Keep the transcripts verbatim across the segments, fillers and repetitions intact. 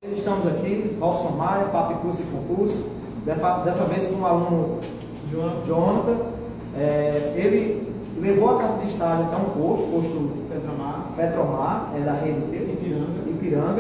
Estamos aqui, Robson Maia, Papo Curso e Concurso, dessa vez com o aluno Jonathan. É, ele levou a carta de estágio até um posto, posto Petromar, Petromar, é da rede Ipiranga. Ipiranga,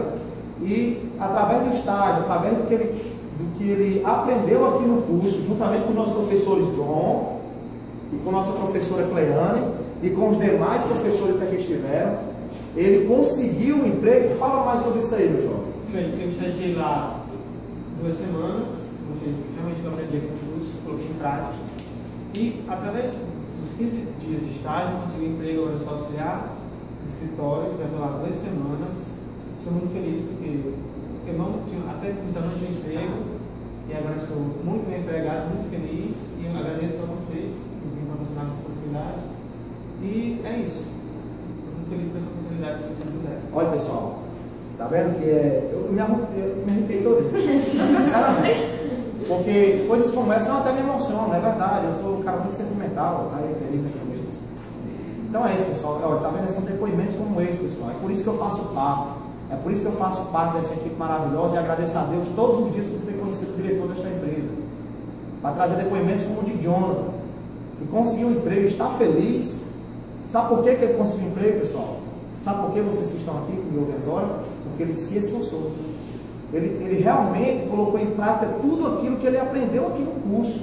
e através do estágio, através do que, ele, do que ele aprendeu aqui no curso, juntamente com os nossos professores John, e com a nossa professora Cleane, e com os demais professores que aqui estiveram, ele conseguiu um emprego. Fala mais sobre isso aí, meu João. Bem, eu estagiei lá duas semanas, realmente eu aprendi com o curso, coloquei em prática, e através dos quinze dias de estágio, consegui emprego agora só auxiliar no escritório, já estou lá duas semanas. Estou muito feliz porque eu não tinha, até então não tinha emprego, e agora estou muito bem empregado, muito feliz, e eu agradeço a vocês por me proporcionar essa oportunidade. E é isso. Estou muito feliz com essa oportunidade que vocês me deram. Olha, pessoal, tá vendo que é, eu me arrepei todo, sinceramente, porque coisas como essa não até me emocionam, é verdade, eu sou um cara muito sentimental, tá? Eu acredito na cabeça. Então é isso, pessoal, olha, tá vendo? São depoimentos como esse, pessoal, é por isso que eu faço parte, é por isso que eu faço parte dessa equipe maravilhosa, e agradeço a Deus todos os dias por ter conhecido o diretor desta empresa, para trazer depoimentos como o de Jonathan, que conseguiu um emprego, está feliz. Sabe por que que ele conseguiu um emprego, pessoal? Sabe por que vocês que estão aqui me ouvem agora? Porque ele se esforçou. Ele, ele realmente colocou em prática tudo aquilo que ele aprendeu aqui no curso.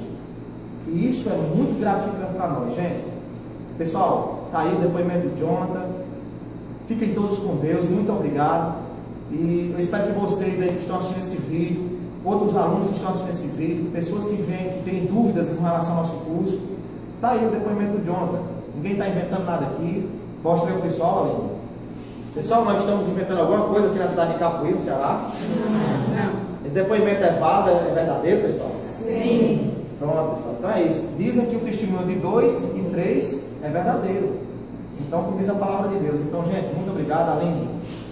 E isso é muito gratificante para nós, gente. Pessoal, tá aí o depoimento do Jonathan. Fiquem todos com Deus, muito obrigado. E eu espero que vocês aí que estão assistindo esse vídeo, outros alunos que estão assistindo esse vídeo, pessoas que vêm, que têm dúvidas em relação ao nosso curso, tá aí o depoimento do Jonathan. Ninguém está inventando nada aqui. Mostra aí o pessoal, ali. Pessoal, nós estamos inventando alguma coisa aqui na cidade de Capoeira, no Ceará? Não. Esse depoimento é válido, é verdadeiro, pessoal? Sim. Pronto, pessoal. Então é isso. Dizem que o testemunho de dois e três é verdadeiro. Então, como diz a palavra de Deus. Então, gente, muito obrigado. Aline.